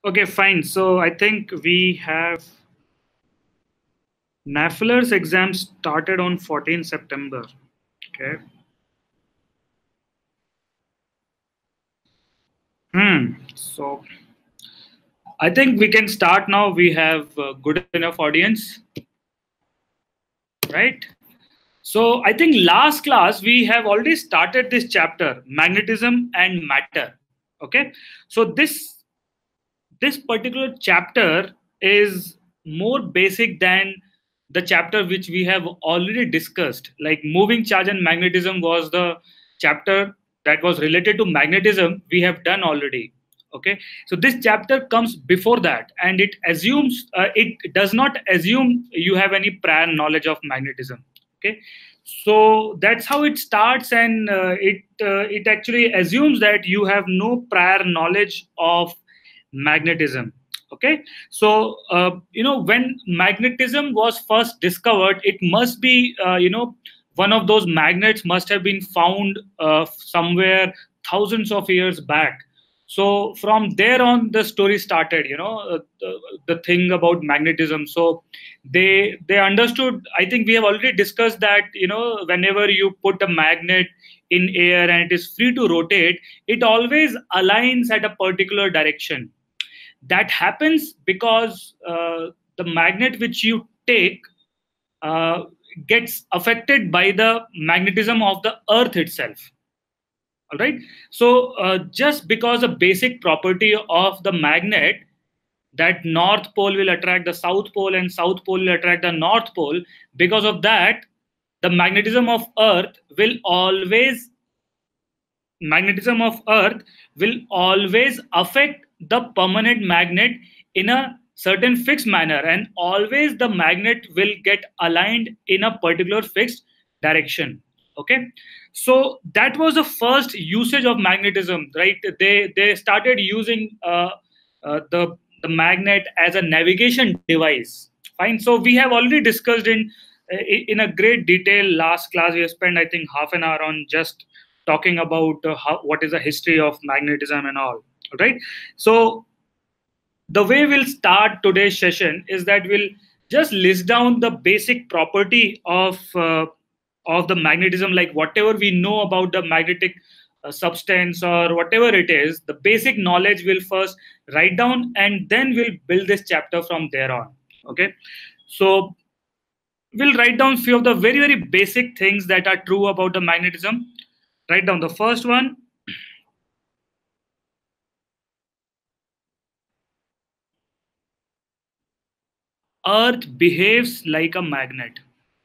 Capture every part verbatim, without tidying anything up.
Okay, fine. So I think we have NAFLER's exam started on fourteenth September. Okay. Hmm. So I think we can start now. We have a good enough audience, right? So I think last class we have already started this chapter, magnetism and matter. Okay. So this this particular chapter is more basic than the chapter which we have already discussed. Like moving charge and magnetism was the chapter that was related to magnetism we have done already. Okay, so this chapter comes before that, and it assumes uh, it does not assume you have any prior knowledge of magnetism. Okay, so that's how it starts, and uh, it uh, it actually assumes that you have no prior knowledge of magnetism. Okay, so uh, you know, when magnetism was first discovered, it must be uh, you know, one of those magnets must have been found uh, somewhere thousands of years back. So from there on the story started, you know, uh, the, the thing about magnetism. So they they understood, I think we have already discussed that, you know, whenever you put a magnet in air and it is free to rotate, it always aligns at a particular direction. That happens because uh, the magnet which you take uh, gets affected by the magnetism of the earth itself. All right, so uh, just because a basic property of the magnet, that north pole will attract the south pole and south pole will attract the north pole, because of that the magnetism of earth will always magnetism of earth will always affect the permanent magnet in a certain fixed manner, and always the magnet will get aligned in a particular fixed direction. Okay, so that was the first usage of magnetism, right? They they started using uh, uh, the the magnet as a navigation device. Fine, so we have already discussed in in a great detail last class. We spent, I think, half an hour on just talking about uh, how, what is the history of magnetism and all. All right. So the way we'll start today's session is that we'll just list down the basic property of uh, of the magnetism, like whatever we know about the magnetic uh, substance or whatever it is. The basic knowledge we'll first write down, and then we'll build this chapter from there on. Okay. So we'll write down few of the very very basic things that are true about the magnetism. Write down the first one. Earth behaves like a magnet.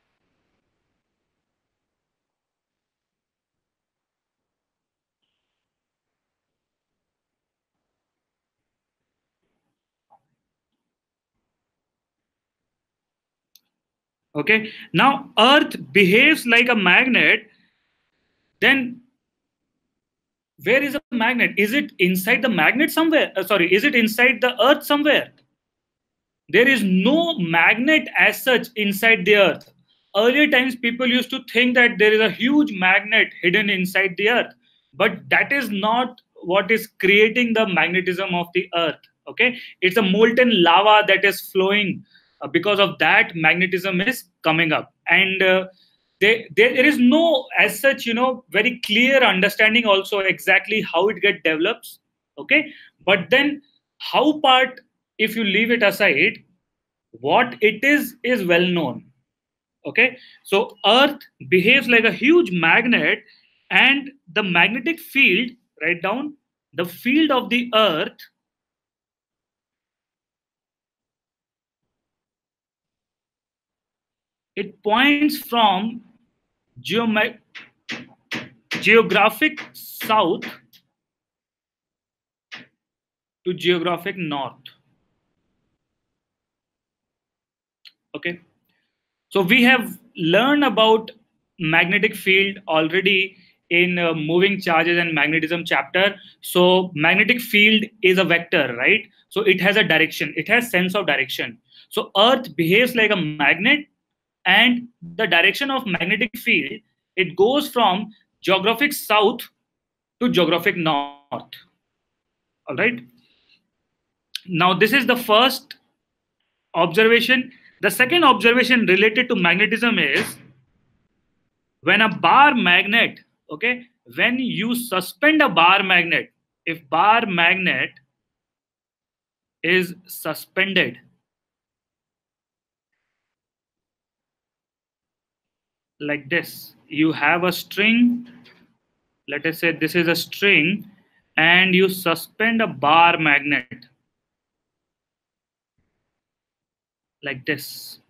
Okay, now Earth behaves like a magnet. Then where is a magnet? Is it inside the magnet somewhere? Uh, sorry, is it inside the Earth somewhere? There is no magnet as such inside the Earth. Earlier times, people used to think that there is a huge magnet hidden inside the Earth, but that is not what is creating the magnetism of the Earth. Okay, it's a molten lava that is flowing. Uh, because of that, magnetism is coming up, and uh, there, there is no as such, you know, very clear understanding also exactly how it get develops. Okay, but then how part, if you leave it aside, what it is is well known. Okay, so Earth behaves like a huge magnet, and the magnetic field, write down, the field of the Earth it points from geoma- geographic south to geographic north. Okay, so we have learned about magnetic field already in uh, moving charges and magnetism chapter. So magnetic field is a vector, right? So it has a direction, it has sense of direction. So Earth behaves like a magnet, and the direction of magnetic field, it goes from geographic south to geographic north. All right. Now, this is the first observation. The second observation related to magnetism is when a bar magnet, okay, when you suspend a bar magnet, if bar magnet is suspended like this, you have a string, let us say this is a string, and you suspend a bar magnet like this.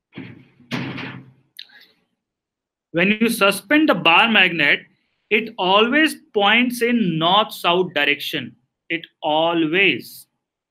When you suspend the bar magnet, it always points in north south direction. It always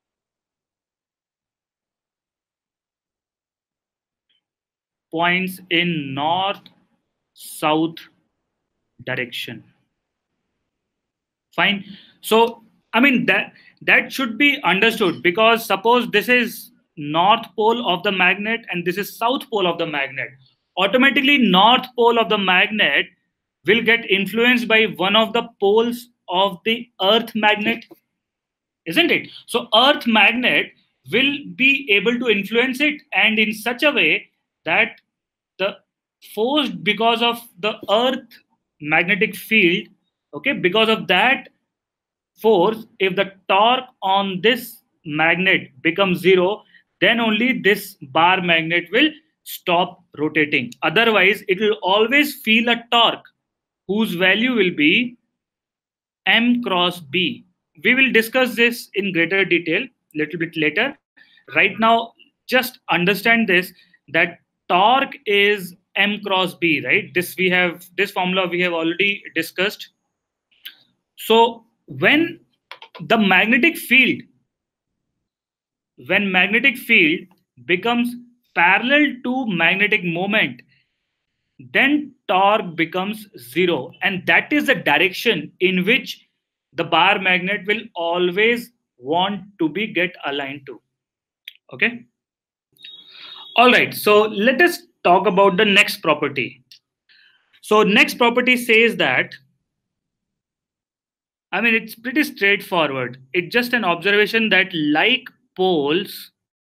points in north south direction. Fine. So I mean that that should be understood, because suppose this is north pole of the magnet and this is south pole of the magnet, automatically north pole of the magnet will get influenced by one of the poles of the earth magnet, isn't it? So earth magnet will be able to influence it, and in such a way that the force because of the earth magnetic field, okay, because of that force, if the torque on this magnet becomes zero, then only this bar magnet will stop rotating. Otherwise it will always feel a torque whose value will be M cross B. We will discuss this in greater detail little bit later. Right now, just understand this, that torque is M cross B, right? This we have, this formula we have already discussed. So when the magnetic field, when magnetic field becomes parallel to magnetic moment, then torque becomes zero, and that is the direction in which the bar magnet will always want to be get aligned to. Okay, all right, so let us talk about the next property. So next property says that, I mean, it's pretty straightforward. It's just an observation that like poles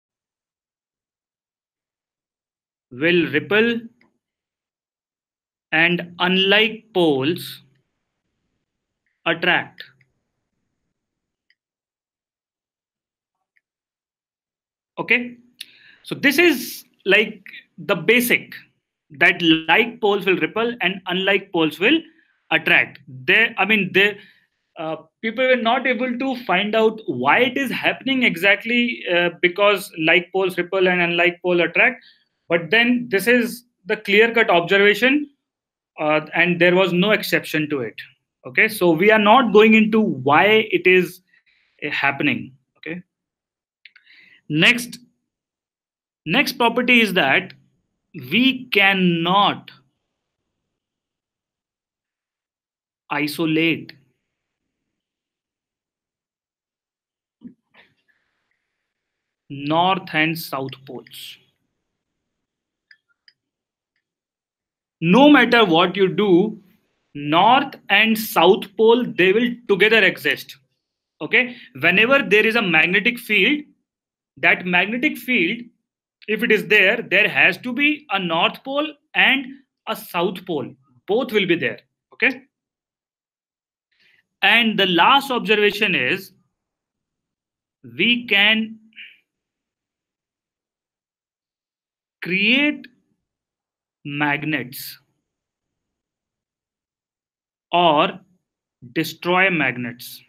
will repel and unlike poles attract. Okay, so this is like the basic, that like poles will repel and unlike poles will attract. They, I mean, they uh, people were not able to find out why it is happening exactly, uh, because like poles repel and unlike pole attract. But then this is the clear cut observation, uh, and there was no exception to it. Okay, so we are not going into why it is uh, happening. Okay, next next property is that we cannot isolate north and south poles. No matter what you do, north and south pole, they will together exist. Okay, whenever there is a magnetic field, that magnetic field, if it is there, there has to be a north pole and a south pole, both will be there. Okay, and the last observation is we can create magnets or destroy magnets.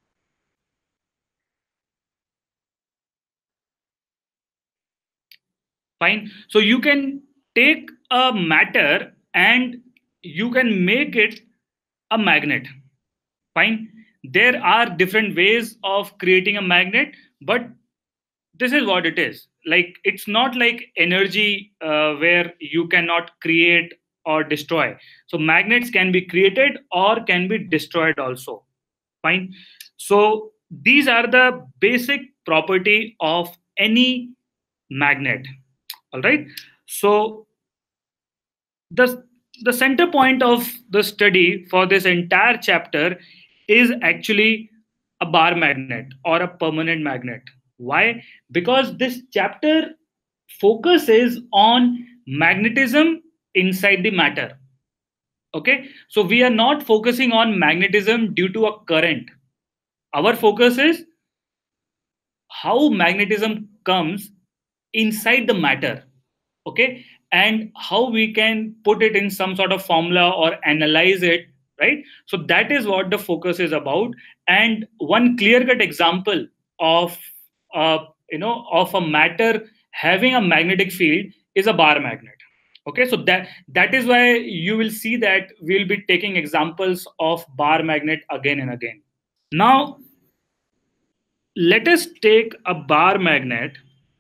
Fine. So you can take a matter and you can make it a magnet. Fine. There are different ways of creating a magnet, but this is what it is. Like, it's not like energy uh, where you cannot create or destroy. So magnets can be created or can be destroyed also. Fine. So these are the basic property of any magnet. All right. So the the center point of the study for this entire chapter is actually a bar magnet or a permanent magnet. Why? Because this chapter focuses on magnetism inside the matter. Okay, so we are not focusing on magnetism due to a current. Our focus is how magnetism comes inside the matter. Okay, and how we can put it in some sort of formula or analyze it, right? So that is what the focus is about. And one clear cut example of uh, you know of a matter having a magnetic field is a bar magnet. Okay, so that that is why you will see that we'll be taking examples of bar magnet again and again. Now let us take a bar magnet.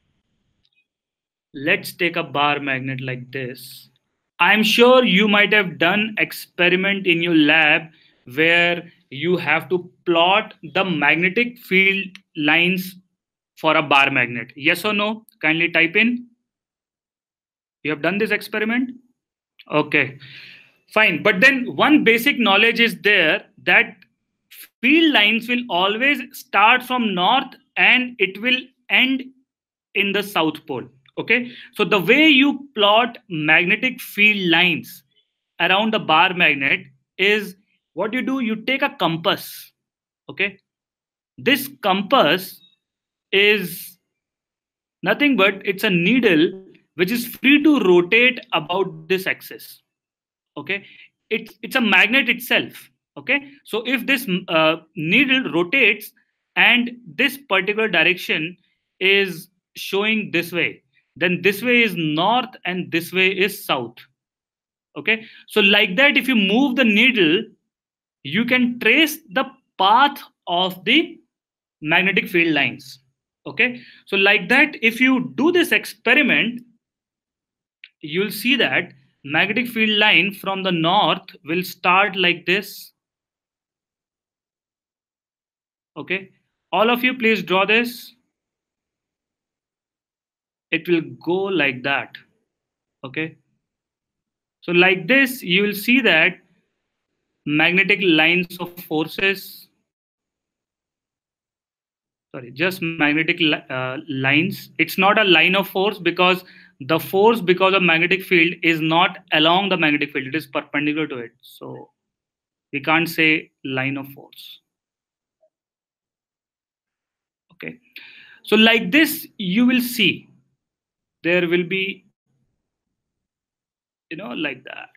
Let's take a bar magnet like this. I'm sure you might have done experiment in your lab where you have to plot the magnetic field lines for a bar magnet. Yes or no? Kindly type in. You have done this experiment? Okay, fine. But then one basic knowledge is there that field lines will always start from north and it will end in the south pole. Okay, so the way you plot magnetic field lines around the bar magnet is what you do, you take a compass. Okay, this compass is nothing but it's a needle which is free to rotate about this axis. Okay, it's it's a magnet itself. Okay, so if this uh, needle rotates and this particular direction is showing this way, then this way is north and this way is south. Okay, so like that, if you move the needle, you can trace the path of the magnetic field lines. Okay, so like that, if you do this experiment, you'll see that magnetic field line from the north will start like this. Okay, all of you please draw this. It will go like that. Okay, so like this you will see that magnetic lines of forces, sorry, just magnetic uh, lines. It's not a line of force because the force because of magnetic field is not along the magnetic field, it is perpendicular to it, so we can't say line of force. Okay, so like this you will see there will be, you know, like that.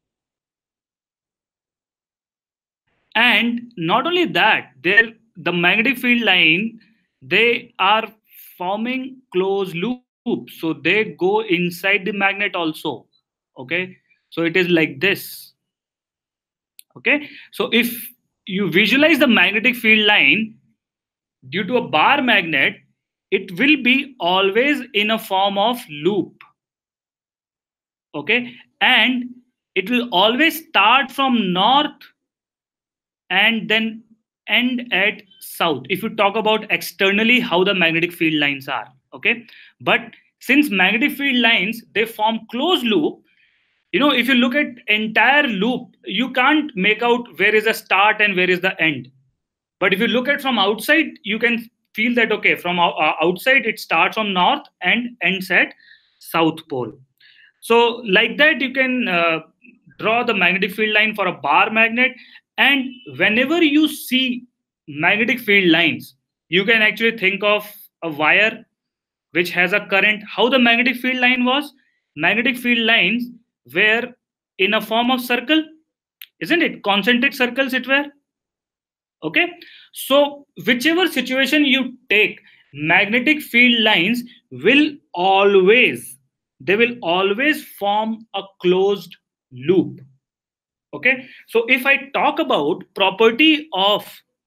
And not only that, there the magnetic field line, they are forming closed loops, so they go inside the magnet also. Okay, so it is like this. Okay, so if you visualize the magnetic field line due to a bar magnet, it will be always in a form of loop. Okay, and it will always start from north and then end at south, if you talk about externally how the magnetic field lines are. Okay, but since magnetic field lines they form closed loop, you know, if you look at entire loop, you can't make out where is the start and where is the end. But if you look at from outside, you can feel that okay, from uh, outside it starts from north and ends at south pole. So like that, you can uh, draw the magnetic field line for a bar magnet. And whenever you see magnetic field lines, you can actually think of a wire which has a current. How the magnetic field line was? Magnetic field lines were in a form of circle, isn't it? Concentric circles it were. Okay, so whichever situation you take, magnetic field lines will always, they will always form a closed loop. Okay, so if I talk about property of,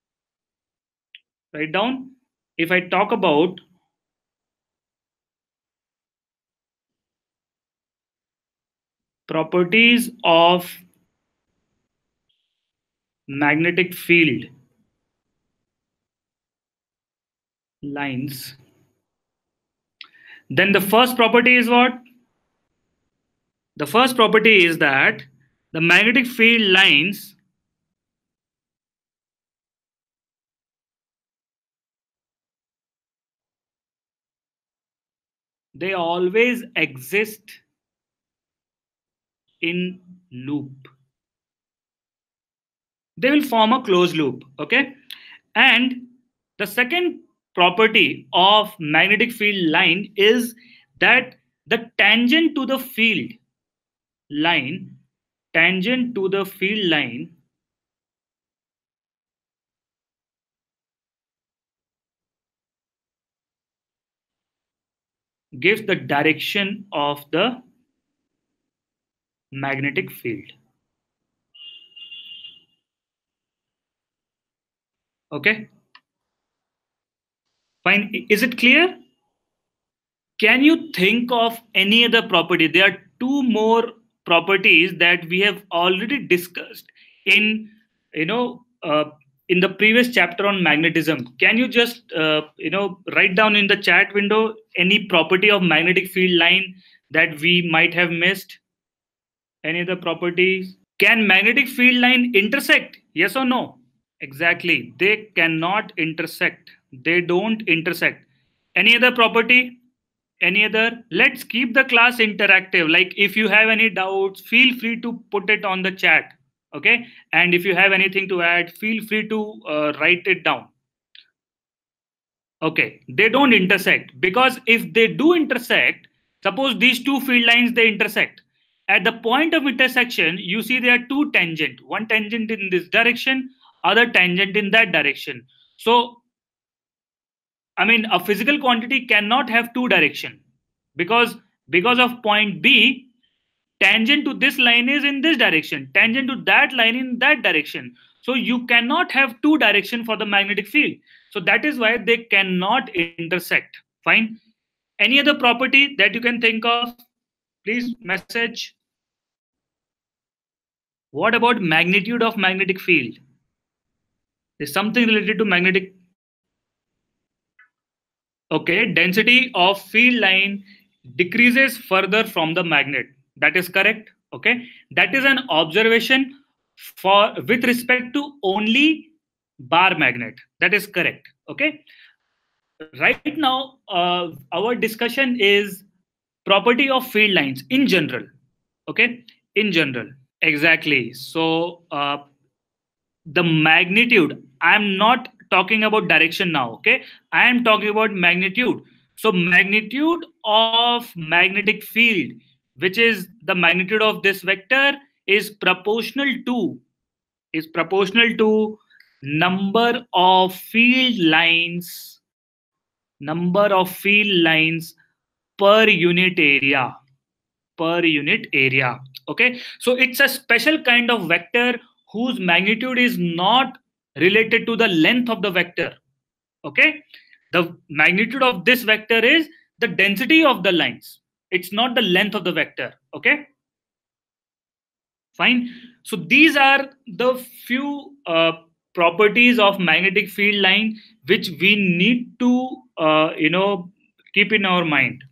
write down, if I talk about properties of magnetic field lines, then the first property is what? The first property is that the magnetic field lines they always exist in loop. They will form a closed loop. Okay. And the second property of magnetic field line is that the tangent to the field line, tangent to the field line gives the direction of the magnetic field. Okay, fine. Is it clear? Can you think of any other property? There are two more properties that we have already discussed in, you know, uh, in the previous chapter on magnetism. Can you just, uh, you know, write down in the chat window any property of magnetic field line that we might have missed? Any other properties? Can magnetic field line intersect? Yes or no? Exactly. They cannot intersect. They don't intersect. Any other property? Any other? Let's keep the class interactive. Like if you have any doubts, feel free to put it on the chat. Okay. And if you have anything to add, feel free to uh, write it down. Okay. They don't intersect, because if they do intersect, suppose these two field lines, they intersect. At the point of intersection, you see there are two tangent, one tangent in this direction, other tangent in that direction. So, I mean, a physical quantity cannot have two direction, because because of point B, tangent to this line is in this direction, tangent to that line in that direction. So you cannot have two direction for the magnetic field. So that is why they cannot intersect. Fine. Any other property that you can think of? Please message. What about magnitude of magnetic field? Is something related to magnetic? Okay, density of field line decreases further from the magnet. That is correct. Okay, that is an observation for with respect to only bar magnet. That is correct. Okay, right now uh, our discussion is property of field lines in general. Okay, in general. Exactly. So uh, the magnitude, I am not talking about direction now. Okay, I am talking about magnitude. So magnitude of magnetic field, which is the magnitude of this vector, is proportional to is proportional to number of field lines number of field lines per unit area per unit area. Okay, so it's a special kind of vector whose magnitude is not related to the length of the vector. Okay, the magnitude of this vector is the density of the lines, it's not the length of the vector. Okay, fine. So these are the few uh, properties of magnetic field line which we need to uh, you know keep in our mind.